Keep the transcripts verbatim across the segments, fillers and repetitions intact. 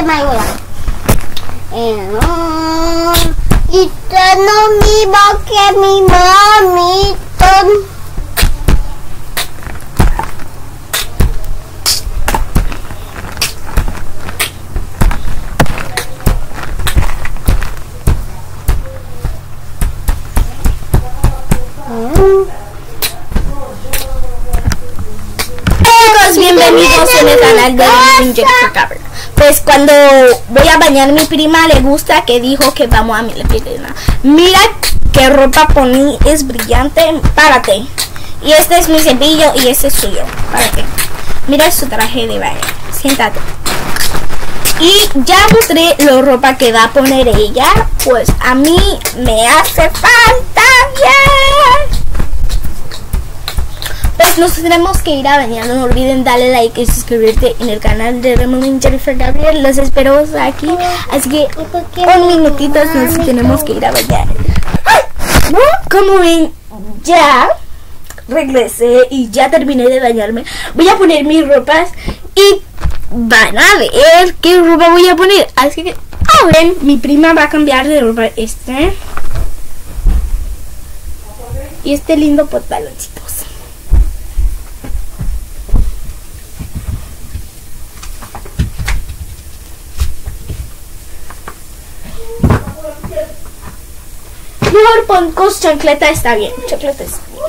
me ayuda. Eh, no. Y usted no mismo que mi mamito. Bienvenidos en el canal de R A M. Pues cuando voy a bañar a mi prima le gusta que dijo que vamos a mi piscina. Mira qué ropa poní, es brillante. Párate. Y este es mi cepillo y este es suyo. Párate. Mira su traje de baño. Siéntate. Y ya mostré la ropa que va a poner ella. Pues a mí me hace falta bien. Pues nos tenemos que ir a bañar. No olviden darle like y suscribirte en el canal de R A M Jennifer Gabriel. Los espero aquí. Así que un minutito nos tenemos que ir a bañar. ¿No? Como ven, ya regresé y ya terminé de bañarme. Voy a poner mis ropas y van a ver qué ropa voy a poner. Así que ahora mi prima va a cambiar de ropa. Este y este lindo pantaloncito. Mejor pon con chancleta, está bien. Chancleta está bien.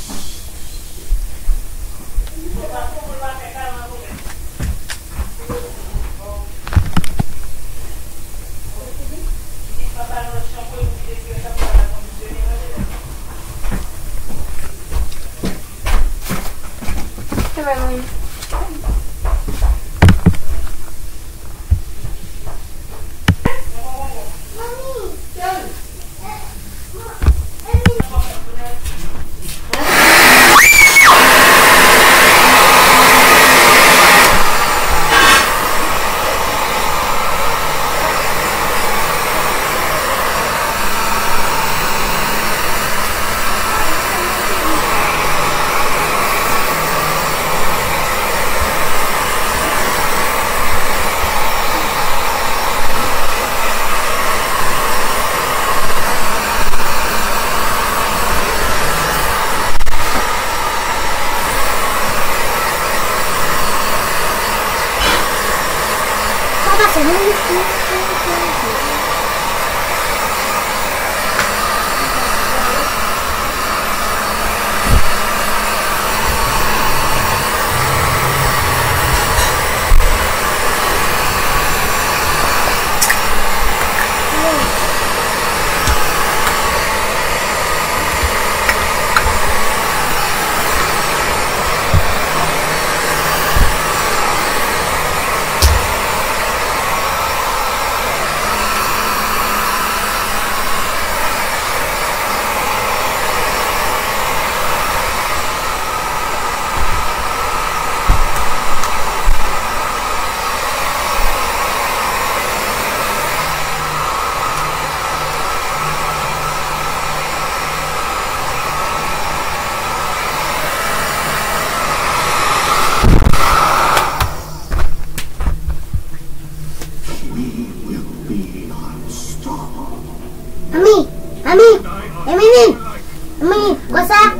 Mami, Mami, Emily, Emily, what's up?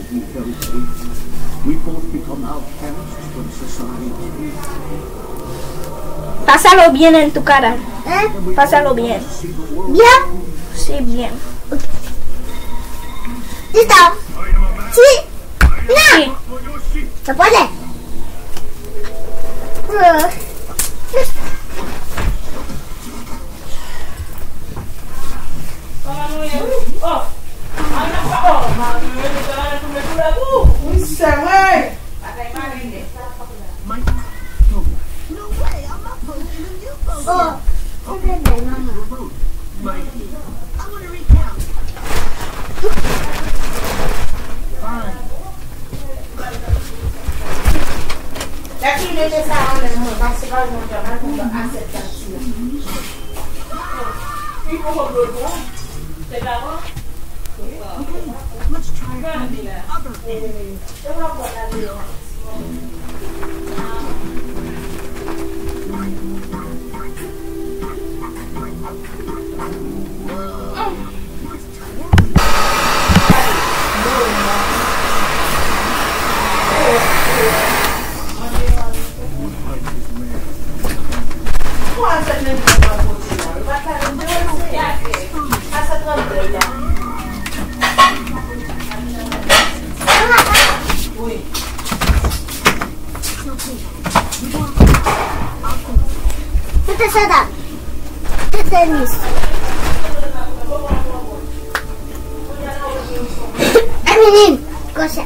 Pásalo bien en tu cara. ¿Eh? Pásalo bien. ¿Bien? Sí, bien. ¿Listo? ¿Sí? ¡No! Sí. ¿Se puede? Uh. Oh, Aquí no te saben muy básicamente mucho más aceptación. ¿Y cómo luego? ¿Te daba? Let's try other things. te sadar. Te tenis. Eminin. Cosa.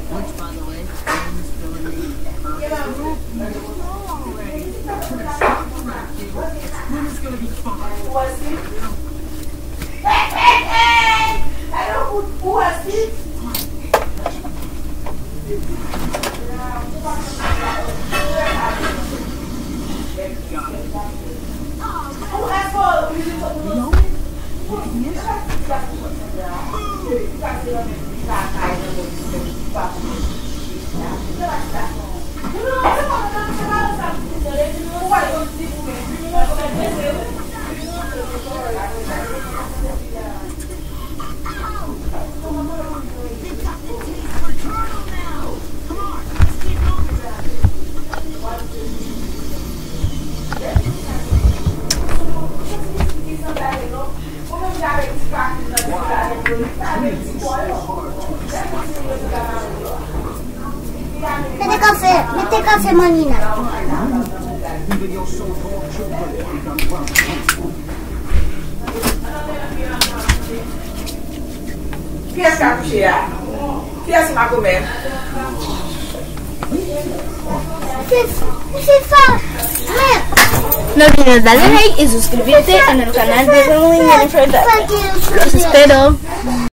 Mete café, mete café, manina. Qui est-ce qui a couché là? Qui est-ce qui m'a commandé? C'est ça. No olvides darle like y suscribirte en el canal de Family Jennifer. Los espero.